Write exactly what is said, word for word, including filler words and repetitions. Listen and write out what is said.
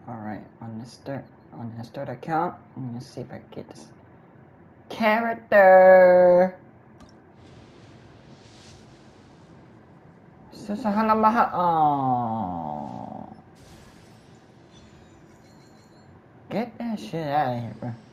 Alright, on this third on this third account, I'm gonna see if I can get this character. Susah na mahal. Oh. Get that shit out of here, bro.